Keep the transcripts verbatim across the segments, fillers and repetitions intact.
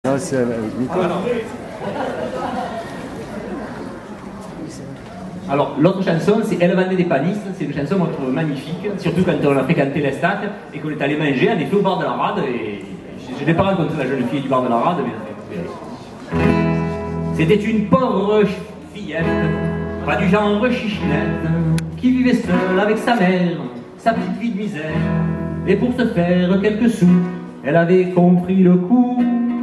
Non, c'est avec Nicolas. Alors, l'autre chanson, c'est Elle vendait des panisses. C'est une chanson qu'on trouve magnifique, surtout quand on a fréquenté l'Estat et qu'on est allé manger, en effet, au bar de la Rade. Et je n'ai pas rencontré la jeune fille du bar de la Rade, mais c'était une pauvre fillette, pas du genre chichinette, qui vivait seule avec sa mère, sa petite vie de misère. Et pour se faire quelques sous, elle avait compris le coup.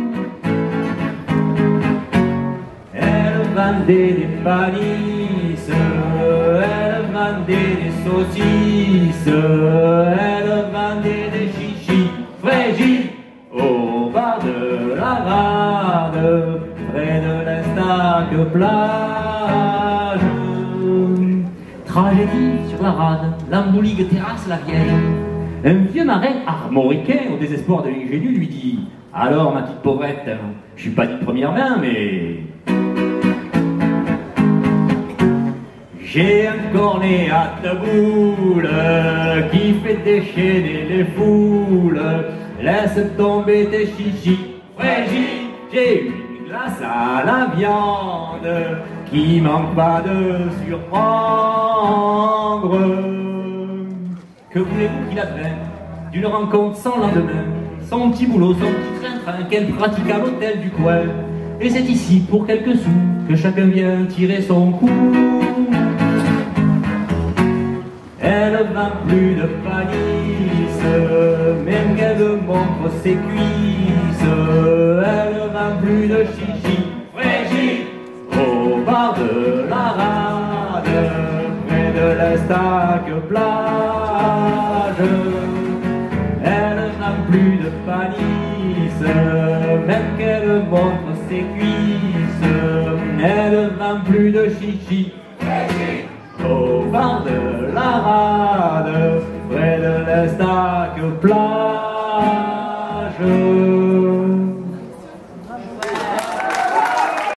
Elle vendait des panisses, elle vendait des saucisses, elle vendait des chichis frégis au bar de la Rade, près de l'Estaque plage. Tragédie sur la Rade, l'embouligue terrasse la vieille. Un vieux marin armoricain, au désespoir de l'ingénu, lui dit « Alors, ma petite pauvrette, je suis pas dit de première main, mais... j'ai un cornet à ta boule qui fait déchaîner les foules. Laisse tomber tes chichis frégis, j'ai une glace à la viande qui manque pas de surprendre. » Que voulez-vous qu'il apprenne d'une rencontre sans lendemain, son petit boulot, son petit train-train qu'elle pratique à l'hôtel du coin. Et c'est ici, pour quelques sous, que chacun vient tirer son coup. Elle vend plus de panisses, même qu'elle montre ses cuisses. Elle vend plus de chichi frégis au bar de la Rade, près de l'Estaque plage. Elle n'a plus de panisses, même qu'elle montre ses cuisses. Elle n'a plus de chichi au bar de la Rade, près de l'Estaque plage.